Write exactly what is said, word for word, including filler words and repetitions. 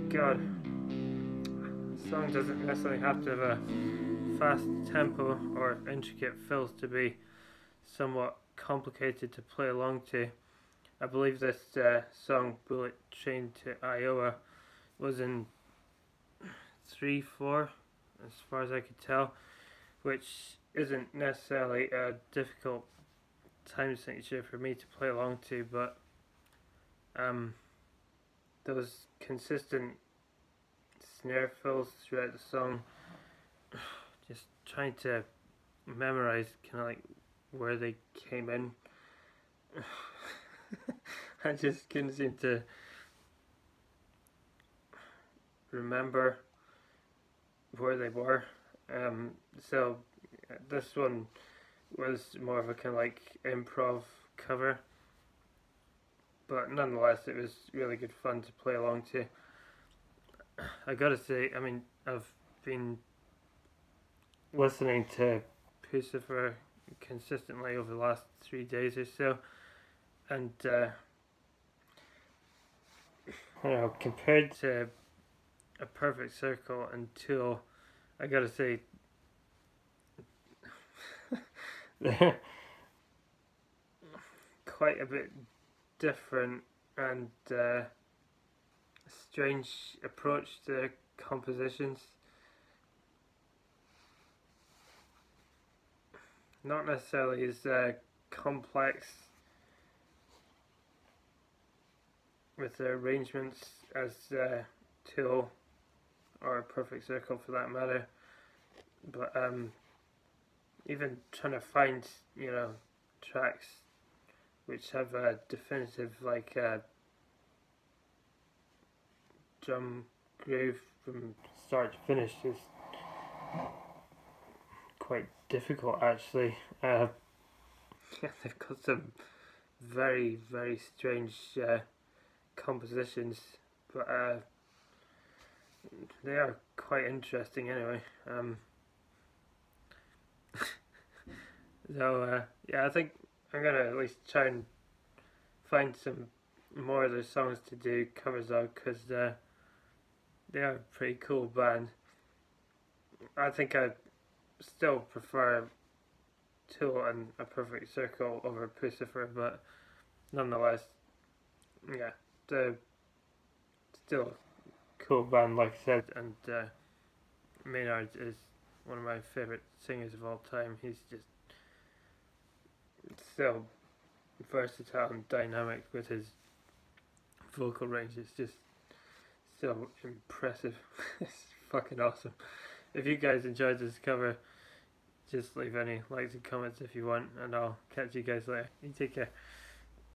God, a song doesn't necessarily have to have a fast tempo or intricate fills to be somewhat complicated to play along to. I believe this uh, song, Bullet Train to Iowa, was in three four, as far as I could tell, which isn't necessarily a difficult time signature for me to play along to, but um, those consistent snare fills throughout the song, just trying to memorize kind of like where they came in. I just couldn't seem to remember where they were. Um, so this one was more of a kind of like improv cover, but nonetheless it was really good fun to play along to. I gotta say, I mean, I've been listening to Puscifer consistently over the last three days or so, and uh, you know, compared to A Perfect Circle and Tool, I gotta say they're quite a bit different and uh, strange approach to their compositions. Not necessarily as uh, complex with their arrangements as uh, Tool or A Perfect Circle for that matter, but um, even trying to find, you know, tracks which have a definitive like uh, drum groove from start to finish is quite difficult actually. Uh, yeah, they've got some very very strange uh, compositions, but uh, they are quite interesting anyway. Um, so uh, yeah, I think I'm gonna at least try and find some more of their songs to do covers of, because uh, they are a pretty cool band. I think I still prefer Tool and A Perfect Circle over Puscifer, but nonetheless, yeah, they're still a cool band, like I said, and uh, Maynard is one of my favourite singers of all time. He's just so versatile and dynamic with his vocal range. It's just so impressive. It's fucking awesome. If you guys enjoyed this cover, just leave any likes and comments if you want, and I'll catch you guys later. You take care.